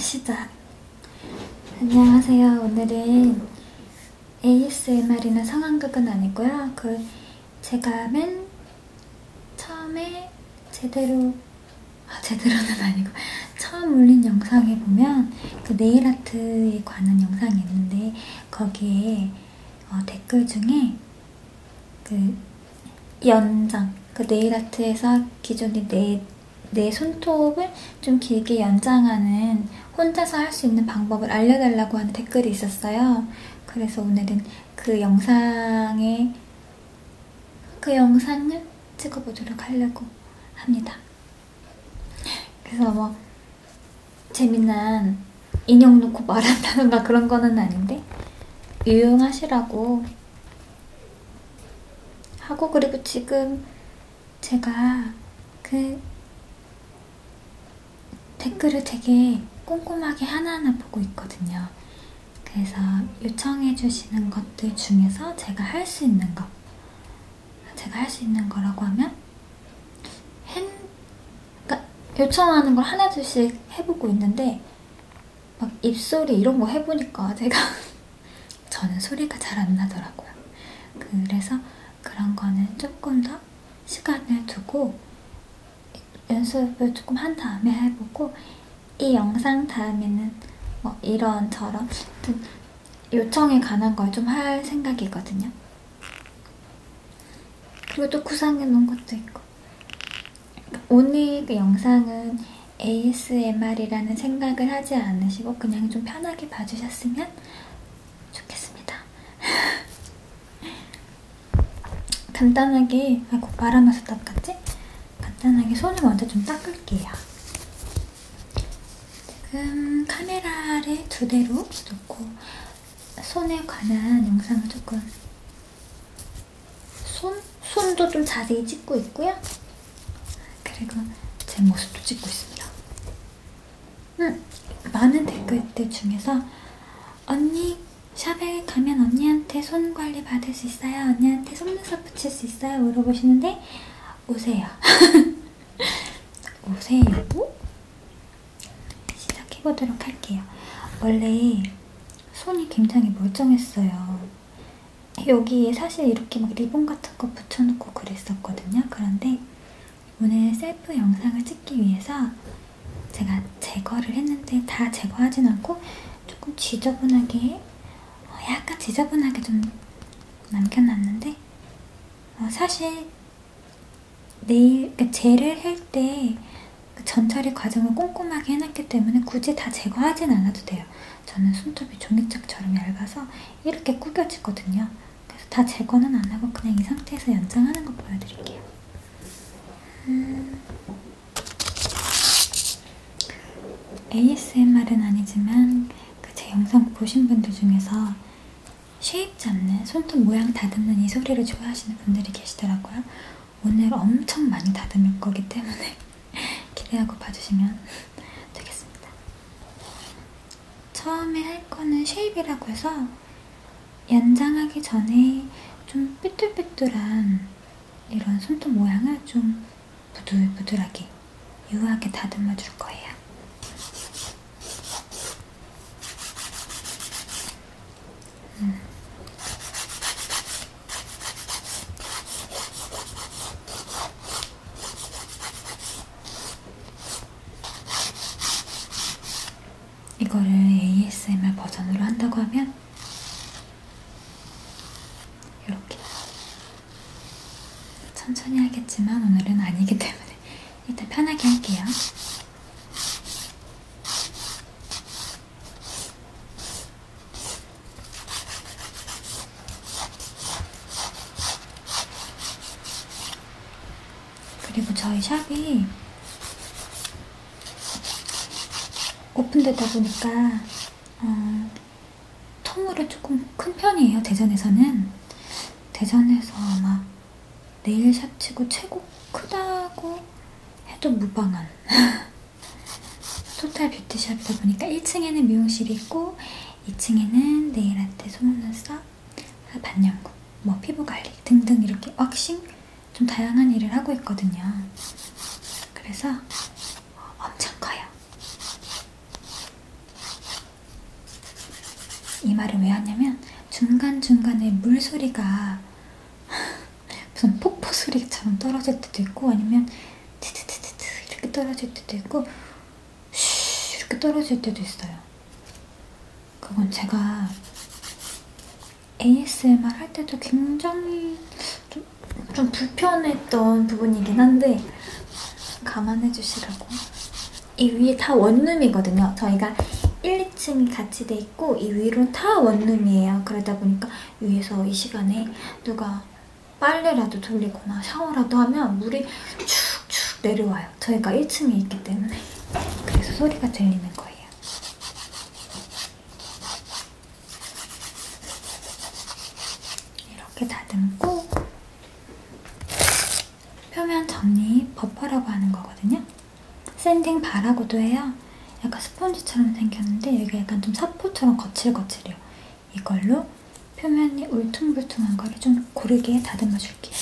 시작! 안녕하세요. 오늘은 ASMR이나 상황극은 아니고요. 제가 맨 처음에 제대로는 아니고 처음 올린 영상에 보면 그 네일아트에 관한 영상이 있는데 거기에 댓글 중에 네일아트에서 기존에 내 손톱을 좀 길게 연장하는 혼자서 할 수 있는 방법을 알려달라고 하는 댓글이 있었어요. 그래서 오늘은 그 영상을 찍어보도록 하려고 합니다. 그래서 재미난 인형 놓고 말한다던가 그런 거는 아닌데 유용하시라고 하고, 그리고 지금 제가 댓글을 되게 꼼꼼하게 하나하나 보고 있거든요. 그래서 요청해주시는 것들 중에서 제가 할 수 있는 거라고 하면 그러니까 요청하는 걸 하나둘씩 해보고 있는데 막 입소리 이런 거 해보니까 저는 소리가 잘 안 나더라고요. 그래서 그런 거는 조금 더 시간을 두고 연습을 조금 한 다음에 해보고, 이 영상 다음에는 이런저런 요청에 관한 걸 좀 할 생각이거든요. 그리고 또 구상해 놓은 것도 있고. 오늘 그 영상은 ASMR이라는 생각을 하지 않으시고 그냥 좀 편하게 봐주셨으면 좋겠습니다. 간단하게, 말아놔서 닦았지? 간단하게 손을 먼저 좀 닦을게요. 지금 카메라를 2대로 놓고 손에 관한 영상을 조금 손도 좀 자세히 찍고 있고요. 그리고 제 모습도 찍고 있습니다. 많은 댓글들 중에서 언니 샵에 가면 언니한테 손 관리 받을 수 있어요? 언니한테 속눈썹 붙일 수 있어요? 물어보시는데 오세요. 오세요. 시작해보도록 할게요. 원래 손이 굉장히 멀쩡했어요. 여기에 사실 이렇게 리본 같은 거 붙여놓고 그랬었거든요. 그런데 오늘 셀프 영상을 찍기 위해서 제가 제거를 했는데 다 제거하진 않고 조금 약간 지저분하게 좀 남겨놨는데, 사실 젤을 할 때 전처리 과정을 꼼꼼하게 해놨기 때문에 굳이 다 제거하진 않아도 돼요. 저는 손톱이 종이짝처럼 얇아서 이렇게 구겨지거든요. 그래서 다 제거는 안 하고 그냥 이 상태에서 연장하는 거 보여드릴게요. ASMR은 아니지만 제 영상 보신 분들 중에서 쉐입 잡는, 손톱 모양 다듬는 이 소리를 좋아하시는 분들이 계시더라고요. 오늘 엄청 많이 다듬을 거기 때문에 기대하고 봐주시면 되겠습니다. 처음에 할 거는 쉐입이라고 해서 연장하기 전에 좀 삐뚤삐뚤한 이런 손톱 모양을 좀 부들부들하게 유하게 다듬어 줄 거예요. 이거를 ASMR 버전으로 한다고 하면 이렇게 천천히 하겠지만 오늘은 아니기 때문에 일단 편하게 할게요. 그리고 저희 샵이 오픈되다 보니까 통으로 조금 큰 편이에요. 대전에서 아마 네일샵 치고 최고 크다고 해도 무방한 토탈 뷰티샵이다 보니까 1층에는 미용실이 있고 2층에는 네일아트, 속눈썹, 반영구, 피부관리 등등 이렇게 왁싱 좀 다양한 일을 하고 있거든요. 그래서 엄청 커요. 이 말을 왜 하냐면 중간중간에 물소리가 무슨 폭포 소리처럼 떨어질 때도 있고 아니면 트트트트 이렇게 떨어질 때도 있고 쉬 이렇게 떨어질 때도 있어요. 그건 제가 ASMR 할 때도 굉장히 좀 불편했던 부분이긴 한데 감안해 주시라고. 이 위에 다 원룸이거든요. 저희가 1, 2층이 같이 돼 있고 이 위로는 다 원룸이에요. 그러다 보니까 위에서 이 시간에 누가 빨래라도 돌리거나 샤워라도 하면 물이 축축 내려와요. 저희가 1층에 있기 때문에. 그래서 소리가 들리는 거예요. 이렇게 다듬고 표면 정리 버퍼라고 하는 거거든요. 샌딩 바라고도 해요. 약간 스펀지처럼 생겼는데 여기가 약간 좀 사포처럼 거칠거칠해요. 이걸로 표면이 울퉁불퉁한 거를 좀 고르게 다듬어 줄게요.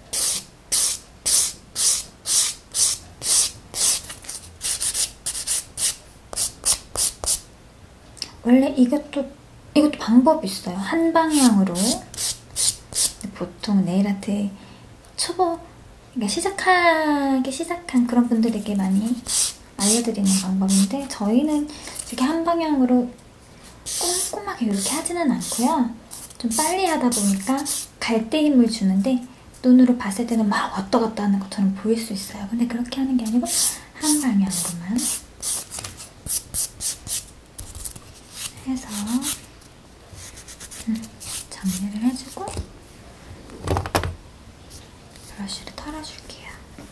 원래 이것도 방법이 있어요. 한 방향으로. 보통 네일아트 초보, 그러니까 시작한 그런 분들에게 많이 알려드리는 방법인데 저희는 이렇게 한 방향으로 꼼꼼하게 이렇게 하지는 않고요. 좀 빨리 하다 보니까 갈대 힘을 주는데 눈으로 봤을 때는 막 왔다 갔다 하는 것처럼 보일 수 있어요. 근데 그렇게 하는 게 아니고 한 방향으로만 해서 정리를 해주고 브러쉬를 털어줄게요.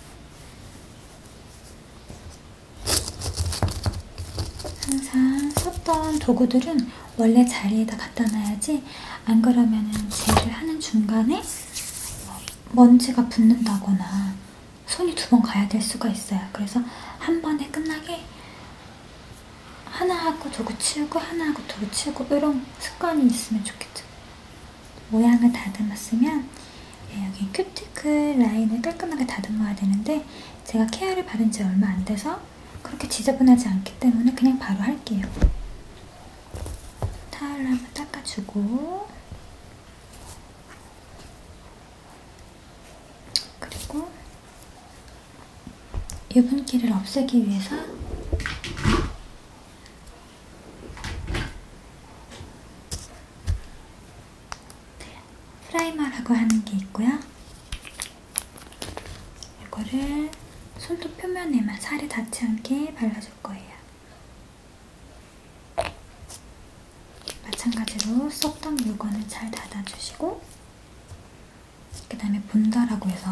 항상 썼던 도구들은 원래 자리에다 갖다 놔야지 안 그러면은 젤을 하는 중간에 먼지가 붙는다거나 손이 2번 가야 될 수가 있어요. 그래서 한 번에 끝나게 하나 하고 도구 치우고 하나 하고 도구 치우고 이런 습관이 있으면 좋겠죠. 모양을 다듬었으면 여기 큐티클 라인을 깔끔하게 다듬어야 되는데 제가 케어를 받은 지 얼마 안 돼서 그렇게 지저분하지 않기 때문에 그냥 바로 할게요. 타올로 한번 닦아주고 그리고 유분기를 없애기 위해서 프라이머라고 하는 게 있고요. 이거를 손톱 표면에만 살이 닿지 않게 발라줄 거예요. 마찬가지로 썼던 물건을 잘 닫아주시고 그 다음에 본다라고 해서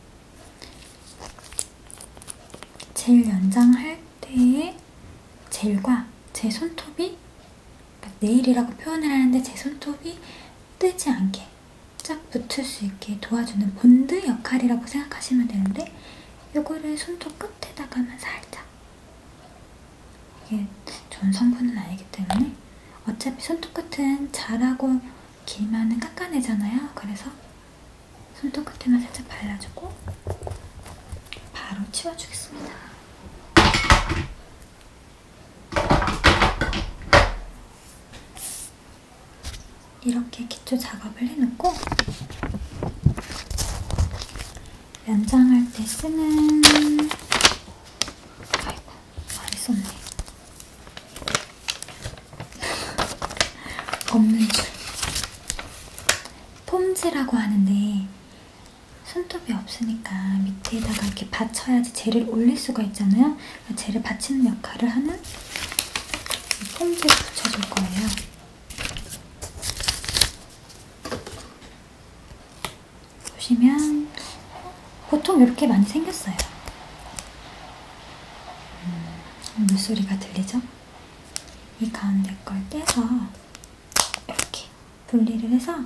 젤 연장할 때의 젤과 제 손톱이 그러니까 네일이라고 표현을 하는데 제 손톱이 뜨지 않게 쫙 붙을 수 있게 도와주는 본드 역할이라고 생각하시면 되는데 요거를 손톱 끝에다가만 살짝, 이게 좋은 성분은 아니기 때문에 어차피 손톱 끝은 자라고 길면은 깎아내잖아요. 그래서 손톱 끝에만 살짝 발라주고 바로 치워주겠습니다. 이렇게 기초 작업을 해놓고 연장할 때 쓰는, 아이고 많이 썼네. 없는 줄. 폼즈라고 하는데 손톱이 없으니까 밑에다가 이렇게 받쳐야지 젤을 올릴 수가 있잖아요. 젤을 받치는 역할을 하는 이 폼즈를 붙여줄 거예요. 보시면 보통 이렇게 많이 생겼어요. 물소리가 들리죠? 이 가운데 걸 떼서 이렇게 분리를 해서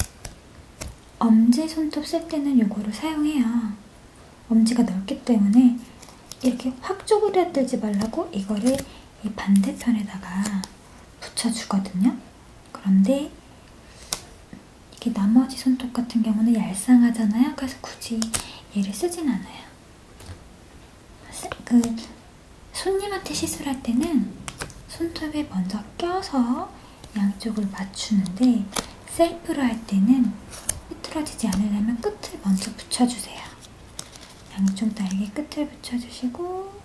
엄지 손톱 쓸 때는 요거를 사용해요. 엄지가 넓기 때문에 이렇게 확 쪼그려들지 말라고 이거를 이 반대편에다가 붙여주거든요. 그런데 이게 나머지 손톱 같은 경우는 얄쌍하잖아요. 그래서 굳이 얘를 쓰진 않아요. 손님한테 시술할 때는 손톱에 먼저 껴서 양쪽을 맞추는데 셀프로 할 때는 삐뚤어지지 않으려면 끝을 먼저 붙여주세요. 양쪽 날개 끝을 붙여주시고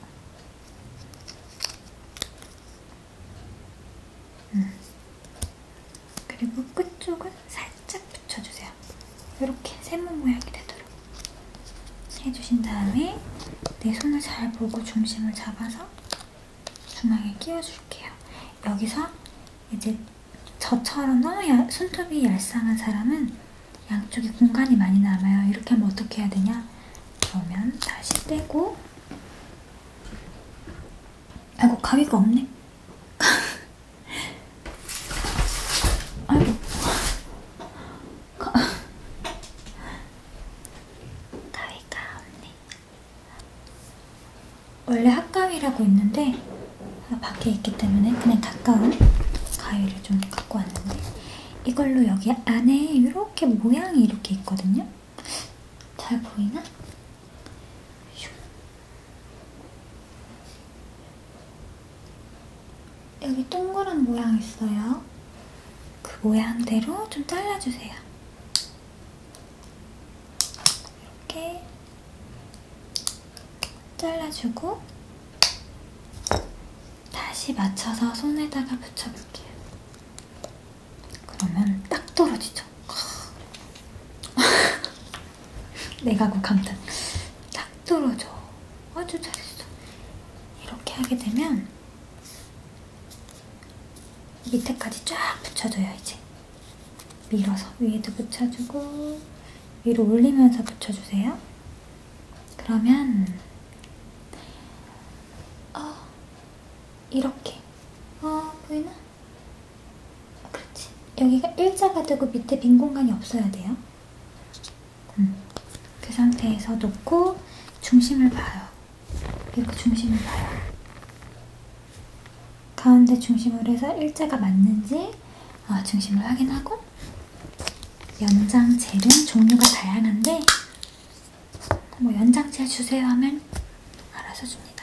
그리고 끝쪽은 살짝 붙여주세요. 이렇게 세모 모양이 되도록 해주신 다음에 내 손을 잘 보고 중심을 잡아서 중앙에 끼워줄게요. 여기서 이제 저처럼 너무 손톱이 얄쌍한 사람은 양쪽에 공간이 많이 남아요. 이렇게 하면 어떻게 해야 되냐? 그러면 다시 떼고, 아이고 가위가 없네. 아이고 가위가 없네. 원래 핫가위라고 있는데 밖에 있기 때문에 그냥 가까운 가위를 좀 갖고 왔는데, 이걸로 여기 안에 이렇게 모양이 이렇게 있거든요. 잘 보이나? 여기 동그란 모양 있어요. 그 모양대로 좀 잘라주세요. 이렇게 잘라주고 다시 맞춰서 손에다가 붙여볼게요. 그러면 딱 떨어지죠. 내가구 감탄. 딱 떨어져. 아주 잘했어. 이렇게 하게 되면 밑에까지 쫙 붙여줘요. 이제 밀어서 위에도 붙여주고 위로 올리면서 붙여주세요. 그러면 이렇게 보이나? 그렇지. 여기가 일자가 되고 밑에 빈 공간이 없어야 돼요. 그 상태에서 놓고 중심을 봐요. 이렇게 중심을 봐요. 가운데 중심으로 해서 일자가 맞는지 중심을 확인하고, 연장젤은 종류가 다양한데 뭐 연장젤 주세요 하면 알아서 줍니다.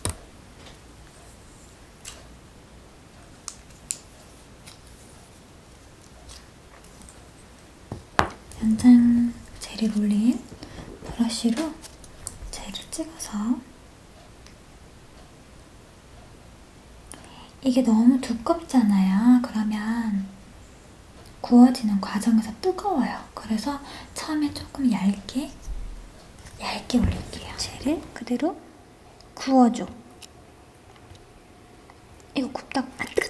연장젤이 올린 브러쉬로 젤을 찍어서, 이게 너무 두껍잖아요. 그러면 구워지는 과정에서 뜨거워요. 그래서 처음에 조금 얇게 올릴게요. 젤을 그대로 구워줘. 이거 굽다가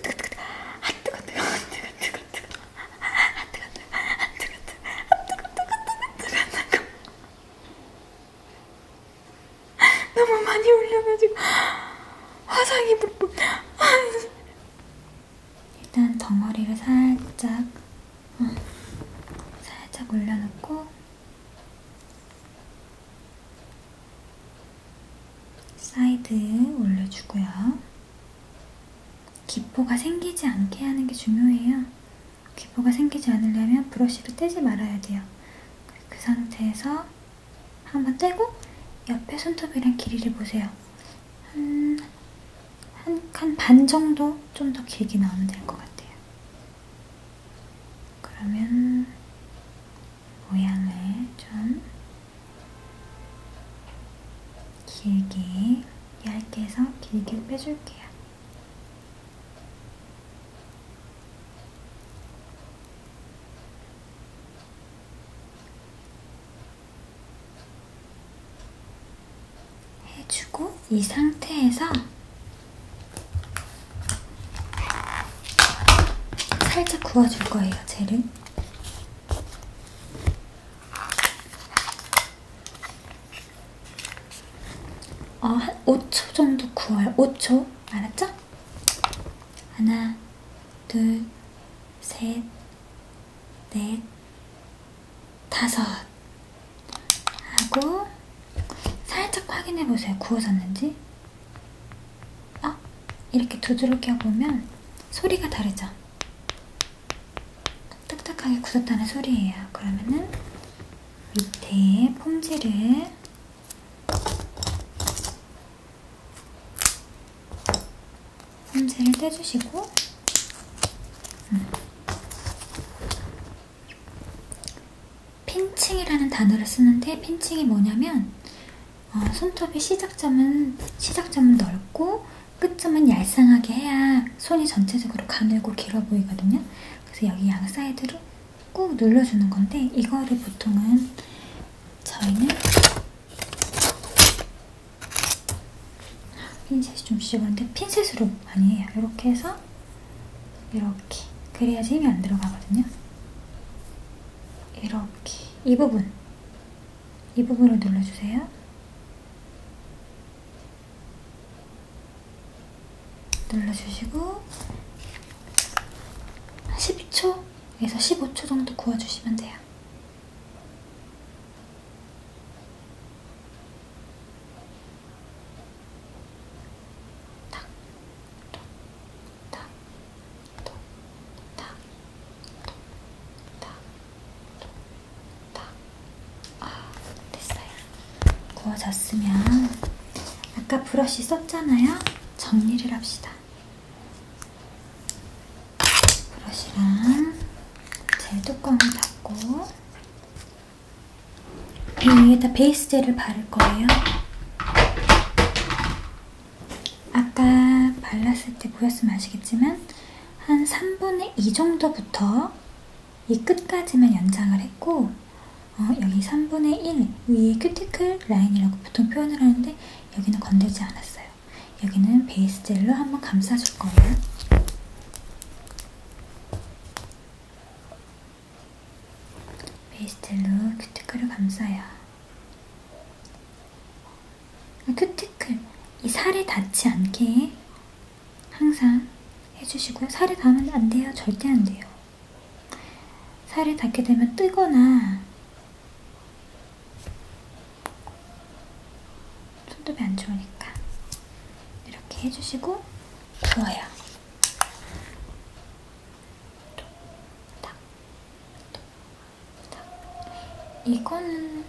너무 많이 올려가지고 화상이 불고. 일단 덩어리를 살짝 올려놓고 사이드 올려주고요. 기포가 생기지 않게 하는 게 중요해요. 기포가 생기지 않으려면 브러쉬를 떼지 말아야 돼요. 그 상태에서 한번 떼고 옆에 손톱이랑 길이를 보세요. 한 반 정도 좀 더 길게 나오면 될 것 같아요. 그러면 모양을 좀 길게, 얇게 해서 길게 빼줄게요. 해주고 이 상태에서 살짝 구워줄 거예요, 젤을. 한 5초 정도 구워요. 5초. 알았죠? 하나, 둘, 셋, 넷, 다섯 하고 살짝 확인해보세요. 구워졌는지. 이렇게 두드러 보면 소리가 다르죠? 딱딱하게 굳었다는 소리예요. 그러면은 밑에 폼질을 떼주시고 단어를 쓰는데 핀칭이 뭐냐면 손톱의 시작점은 넓고 끝점은 얄쌍하게 해야 손이 전체적으로 가늘고 길어 보이거든요. 그래서 여기 양 사이드로 꾹 눌러주는 건데 이거를 보통은 저희는 핀셋이 좀 시원한데 핀셋으로 많이 해요. 이렇게 해서 이렇게 그래야지 힘이 안 들어가거든요. 이렇게 이 부분을 눌러주세요. 눌러주시고 10초에서 15초 정도 구워주시면 돼요. 됐어요. 구워졌으면 아까 브러쉬 썼잖아요. 정리를 합시다. 브러쉬랑 젤 뚜껑을 닫고 이 위에다 베이스 젤을 바를 거예요. 아까 발랐을 때 보였으면 아시겠지만 한 3분의 2 정도부터 이 끝까지만 연장을 했고 여기 3분의 1 위에 큐티클 라인이라고 보통 표현을 하는데 여기는 건들지 않았어요. 여기는 베이스 젤로 한번 감싸줄 거예요. 베이스 젤로 큐티클을 감싸요. 큐티클, 이 살에 닿지 않게 항상 해주시고요. 살에 닿으면 안 돼요. 절대 안 돼요. 살에 닿게 되면 뜨거나 손톱이 안 좋으니까 이렇게 해주시고 구워요. 이거는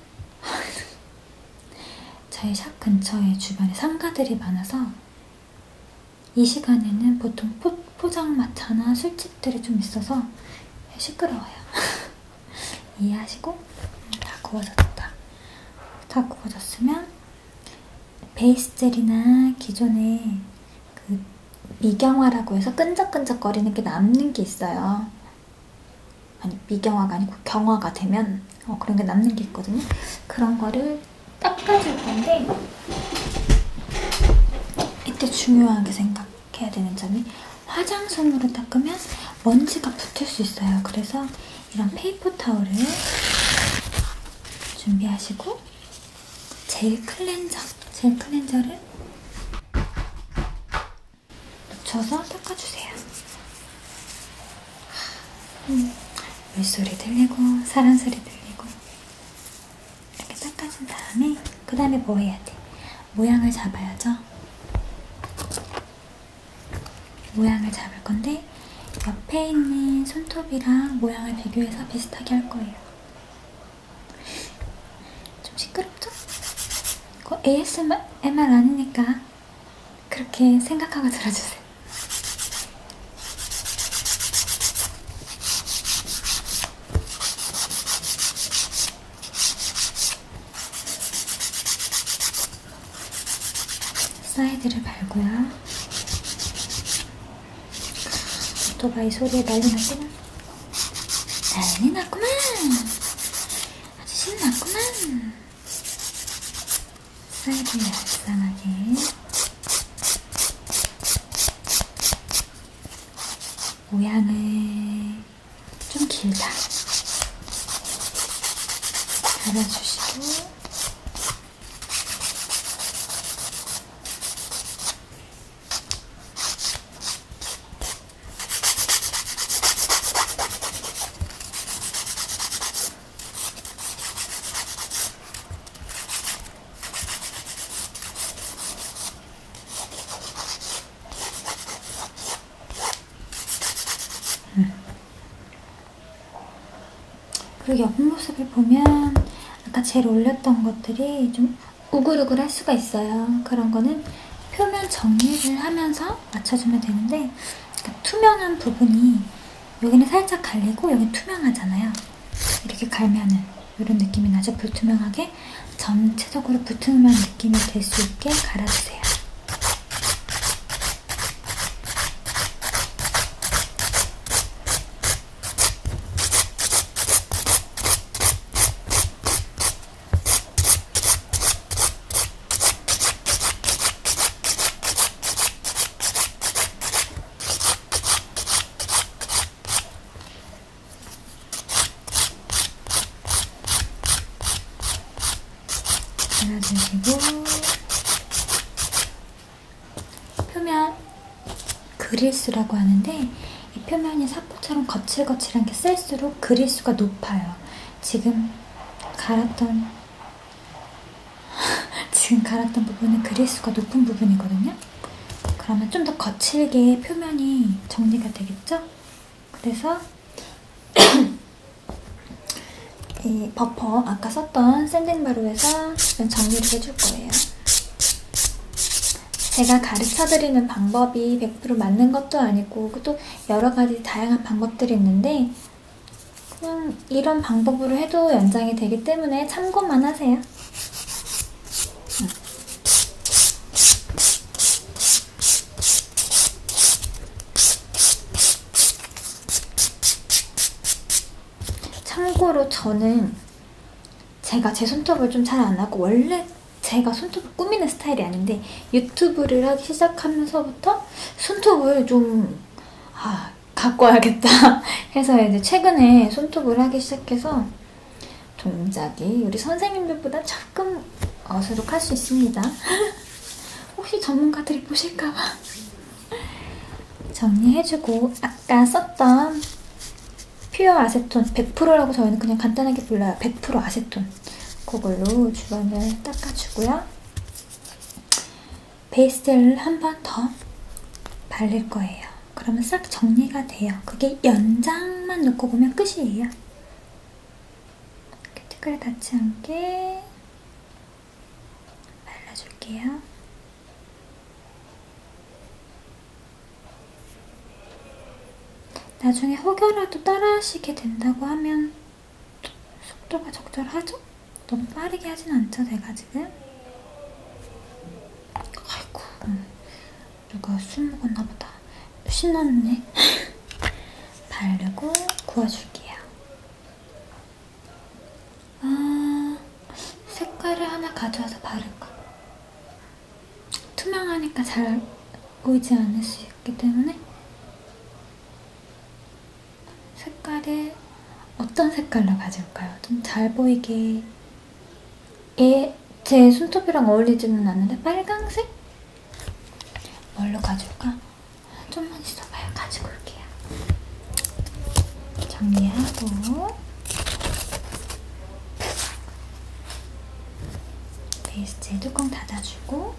저희 샵 근처에 주변에 상가들이 많아서 이 시간에는 보통 포장마차나 술집들이 좀 있어서 시끄러워요. 이해하시고 다 구워졌다. 다 구워졌으면 베이스 젤이나 기존에 그 미경화라고 해서 끈적끈적거리는 게 남는 게 있어요. 아니 미경화가 아니고 경화가 되면 그런 게 남는 게 있거든요. 그런 거를 닦아줄 건데 이때 중요하게 생각해야 되는 점이 화장솜으로 닦으면 먼지가 붙을 수 있어요. 그래서 이런 페이퍼 타올을 준비하시고 젤 클렌저를 묻혀서 닦아주세요. 물소리 들리고 사람 소리 들리고 이렇게 닦아준 다음에 그 다음에 뭐 해야 돼? 모양을 잡아야죠. 모양을 잡을 건데 옆에 있는 손톱이랑 모양을 비교해서 비슷하게 할 거예요. 좀 시끄럽죠? 이거 ASMR 아니니까 그렇게 생각하고 들어주세요. 사이드를 발고요. 오토바이 소리에 난리 났구만. 난리 났구만. 아주 신났구만. 사이드 얄쌍하게 모양을 좀 길다 잡아주시고 그리고 옆모습을 보면 아까 젤 올렸던 것들이 좀 우글우글할 수가 있어요. 그런 거는 표면 정리를 하면서 맞춰주면 되는데 그러니까 투명한 부분이 여기는 살짝 갈리고 여기는 투명하잖아요. 이렇게 갈면은 이런 느낌이 나죠? 불투명하게 전체적으로 불투명한 느낌이 될 수 있게 갈아주세요. 발라주시고 표면 그릴수라고 하는데 이 표면이 사포처럼 거칠거칠한 게 쓸수록 그릴수가 높아요. 지금 갈았던 부분은 그릴수가 높은 부분이거든요. 그러면 좀 더 거칠게 표면이 정리가 되겠죠? 그래서 이 버퍼 아까 썼던 샌딩바로에서 정리를 해줄 거예요. 제가 가르쳐드리는 방법이 100% 맞는 것도 아니고 또 여러 가지 다양한 방법들이 있는데 그냥 이런 방법으로 해도 연장이 되기 때문에 참고만 하세요. 참고로 저는 제가 제 손톱을 좀 잘 안 하고 원래 제가 손톱을 꾸미는 스타일이 아닌데 유튜브를 하기 시작하면서부터 손톱을 좀 갖고 와야겠다 해서 이제 최근에 손톱을 하기 시작해서 동작이 우리 선생님들보다 조금 어수룩할 수 있습니다. 혹시 전문가들이 보실까봐 정리해주고 아까 썼던 퓨어 아세톤 100%라고 저희는 그냥 간단하게 불러요. 100% 아세톤 그걸로 주변을 닦아주고요. 베이스 젤을 한 번 더 바를 거예요. 그러면 싹 정리가 돼요. 그게 연장만 놓고 보면 끝이에요. 큐티클에 닿지 않게 발라줄게요. 나중에 혹여라도 따라하시게 된다고 하면 속도가 적절하죠? 너무 빠르게 하진 않죠, 제가 지금? 아이고, 누가 술 먹었나 보다. 신났네. 바르고 구워줄게요. 색깔을 하나 가져와서 바를까? 투명하니까 잘 보이지 않을 수 있기 때문에 색깔을 어떤 색깔로 가져올까요? 좀 잘 보이게. 제 손톱이랑 어울리지는 않는데 빨강색? 뭘로 가져올까? 좀만 있어봐요. 가지고 올게요. 정리하고 베이스 젤 뚜껑 닫아주고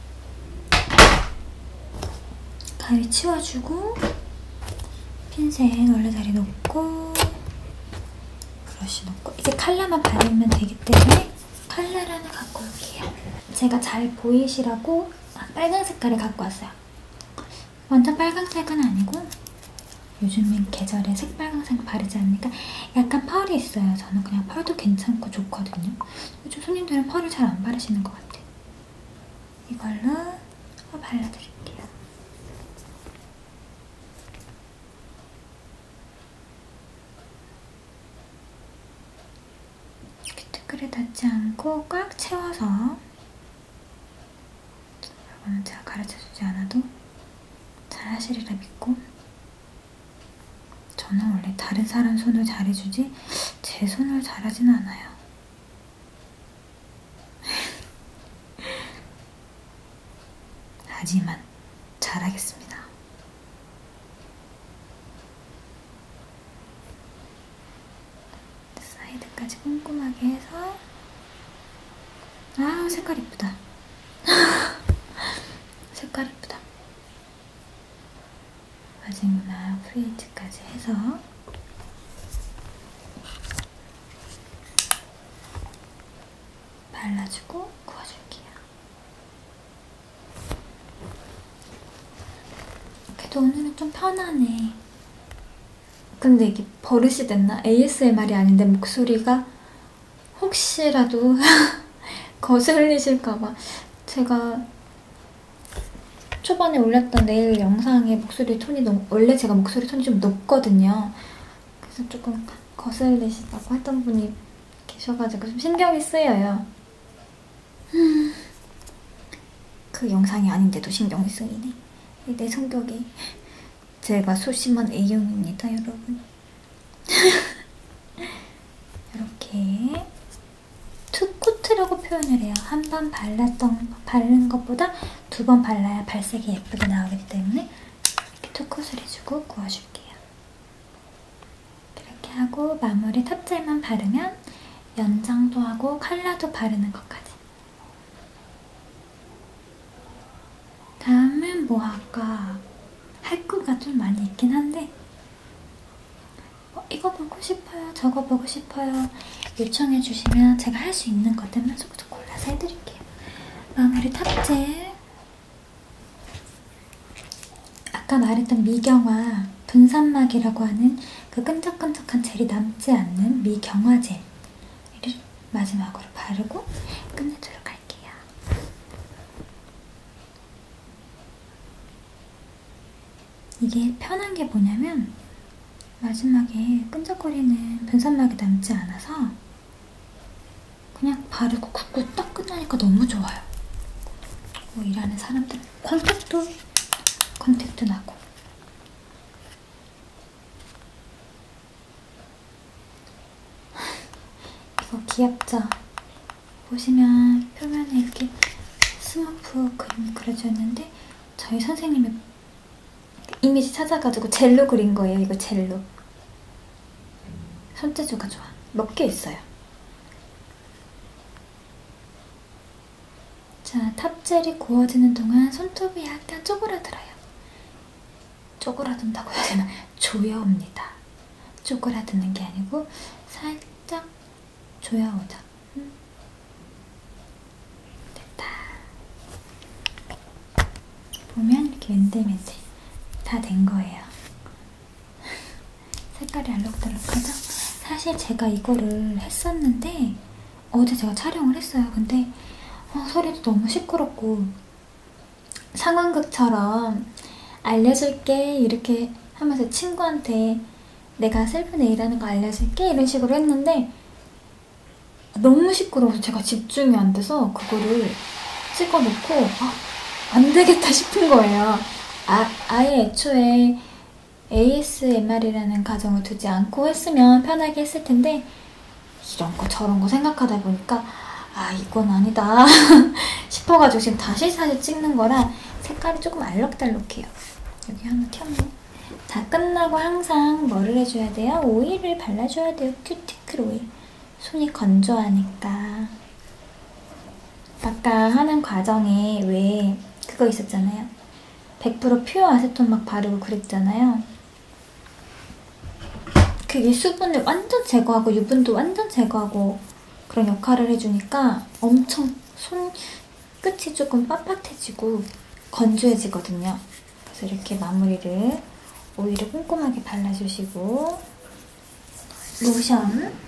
가위 치워주고 핀셋 원래 자리 놓고 브러쉬 놓고 이제 컬러만 바르면 되기 때문에 컬러를 하나 갖고 올게요. 제가 잘 보이시라고 빨간 색깔을 갖고 왔어요. 완전 빨간색은 아니고 요즘엔 계절에 새빨간색 바르지 않으니까 약간 펄이 있어요. 저는 그냥 펄도 괜찮고 좋거든요. 요즘 손님들은 펄을 잘 안 바르시는 것 같아요. 이걸로 발라드릴게요. 큐티클에 닿지 않고 꽉 채워서 여러분은 제가 가르쳐주지 않아도 잘 하시리라 믿고 저는 원래 다른 사람 손을 잘해주지 제 손을 잘하진 않아요. 하지만 잘하겠습니다. 사이드까지 꼼꼼하게 해서 아 색깔 이쁘다. 색깔 이쁘다. 마지막 프레이즈까지 해서 발라주고 구워줄게요. 그래도 오늘은 좀 편하네. 근데 이게 버릇이 됐나? ASMR이 아닌데 목소리가 혹시라도 거슬리실까봐 제가 초반에 올렸던 네일 영상의 목소리 톤이 원래 제가 목소리 톤이 좀 높거든요. 그래서 조금 거슬리시다고 했던 분이 계셔가지고 좀 신경이 쓰여요. 그 영상이 아닌데도 신경이 쓰이네. 내 성격이. 제가 소심한 A형입니다, 여러분. 이렇게 투코트라고 표현을 해요. 한 번 바른 것보다 2번 발라야 발색이 예쁘게 나오기 때문에 이렇게 투콧을 해주고 구워줄게요. 이렇게 하고 마무리 탑젤만 바르면 연장도 하고 컬러도 바르는 것까지. 다음은 뭐 할까? 할 거가 좀 많이 있긴 한데 이거 보고 싶어요, 저거 보고 싶어요 요청해주시면 제가 할 수 있는 것들만 조금 골라서 해드릴게요. 마무리 탑젤, 아까 말했던 미경화 분산막이라고 하는 그 끈적끈적한 젤이 남지 않는 미경화 젤을 마지막으로 바르고 끝내도록 할게요. 이게 편한 게 뭐냐면 마지막에 끈적거리는 분산막이 남지 않아서 그냥 바르고 굽고 딱 끝나니까 너무 좋아요. 뭐 일하는 사람들 광택도 나고. 이거 귀엽죠? 보시면 표면에 이렇게 스머프 그림 그려져 있는데 저희 선생님이 이미지 찾아가지고 젤로 그린 거예요. 이거 젤로. 손재주가 좋아. 몇 개 있어요. 자, 탑젤이 구워지는 동안 손톱이 약간 쪼그라들어요. 쪼그라든다고 해야 되나? 조여옵니다. 쪼그라드는 게 아니고 살짝 조여오죠. 됐다. 보면 이렇게 맨들맨들 다 된 거예요. 색깔이 알록달록하죠? 사실 제가 이거를 했었는데 어제 제가 촬영을 했어요. 근데 소리도 너무 시끄럽고 상황극처럼 알려줄게 이렇게 하면서 친구한테 내가 셀프 네일하는 거 알려줄게 이런 식으로 했는데 너무 시끄러워서 제가 집중이 안 돼서 그거를 찍어놓고 안 되겠다 싶은 거예요. 아예 애초에 ASMR이라는 가정을 두지 않고 했으면 편하게 했을 텐데 이런 거 저런 거 생각하다 보니까 이건 아니다 싶어가지고 지금 다시 찍는 거라 색깔이 조금 알록달록해요. 여기 하나 켰네. 자, 끝나고 항상 뭐를 해줘야 돼요? 오일을 발라줘야 돼요. 큐티클 오일. 손이 건조하니까. 아까 하는 과정에 왜 그거 있었잖아요. 100% 퓨어 아세톤 막 바르고 그랬잖아요. 그게 수분을 완전 제거하고 유분도 완전 제거하고 그런 역할을 해주니까 엄청 손 끝이 조금 빳빳해지고 건조해지거든요. 그래서 이렇게 마무리를 오일을 꼼꼼하게 발라주시고 로션,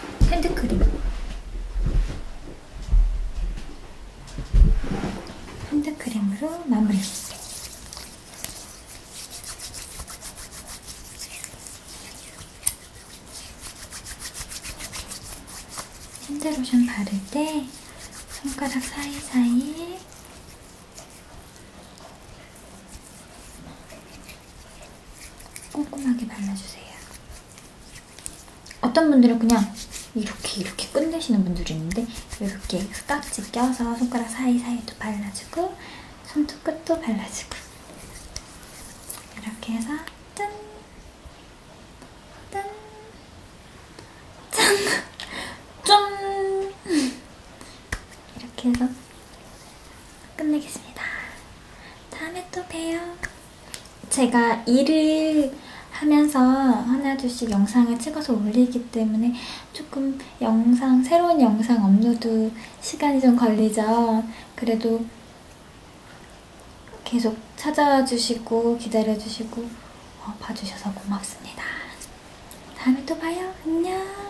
핸드크림으로 마무리. 핸드로션 바를 때 손가락 사이사이 꼼꼼하게 발라주세요. 어떤 분들은 그냥 이렇게 끝내시는 분들이 있는데 이렇게 깍지 껴서 손가락 사이사이도 발라주고 손톱 끝도 발라주고 이렇게 해서 짠! 짠! 짠! 짠! 이렇게 해서 끝내겠습니다. 다음에 또 봬요. 제가 일을 하면서 하나둘씩 영상을 찍어서 올리기 때문에 조금 새로운 영상 업로드 시간이 좀 걸리죠. 그래도 계속 찾아와 주시고 기다려 주시고 봐주셔서 고맙습니다. 다음에 또 봐요. 안녕.